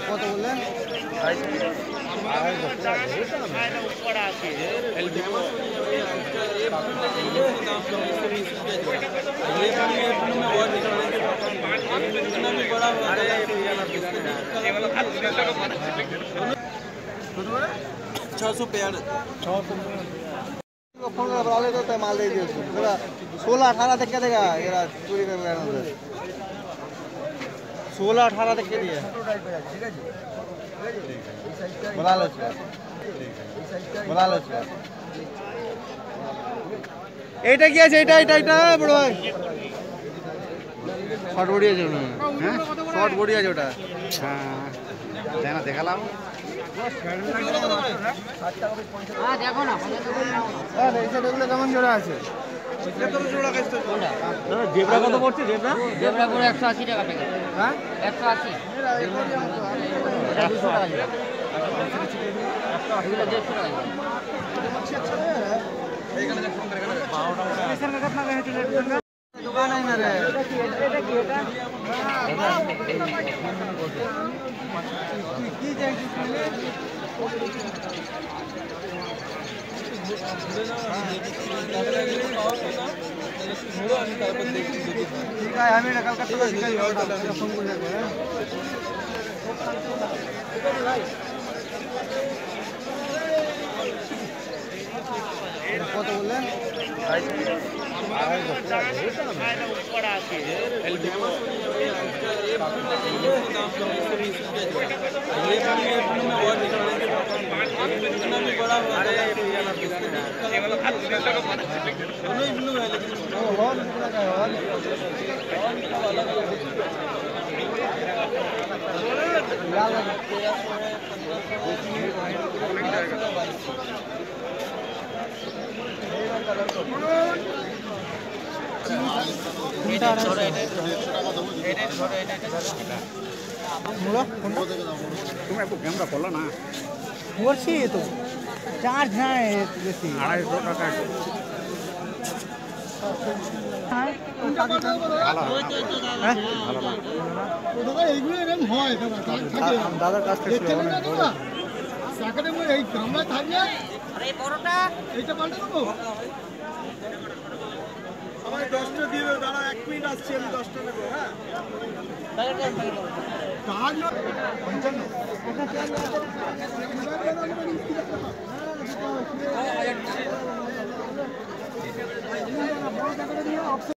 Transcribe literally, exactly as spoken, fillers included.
কত বললেন? छः सौ पेड़ फोन कर बड़ा ले तो माल दे दिए उसको मेरा सोलह अठारह तक क्या देगा मेरा चोरी कर गया उधर सोलह अठारह तक के दिए बोला लो सर बोला लो सर এইটা কি আছে এটা এটা এটা বড় ভাই শর্ট বডি আছে ওটা হ্যাঁ শর্ট বডি আছে ওটা হ্যাঁ দেখ না দেখালাম হ্যাঁ দেখো না হ্যাঁ এই সাইডগুলো কেমন জোড়া আছে কত জোড়া কাছে জোড়া দাদা জেব্রা কত পড়ছে জেব্রা জেব্রা পুরো একশো আশি টাকা প্যাকেট হ্যাঁ একশো আশি এটা দুশো টাকা এগুলো দেড়শো টাকা এইখানে ফোন করে গেল बारह টাকা कितना कितना है टिकट का दुकान है ना रे এটা কি এটা কি যায় কি ठीक है हमें कल का तो दिखाई फोन कर देंगे কত বললেন তুমি একটু ক্যামেরা করলো না করছি তো চার্জ নাই বেশি আড়াইশো টাকা দাদার কাছ থেকে দশটা দিয়ে দাঁড়া এক মিনিট আসছি আমি দশটা নেবো হ্যাঁ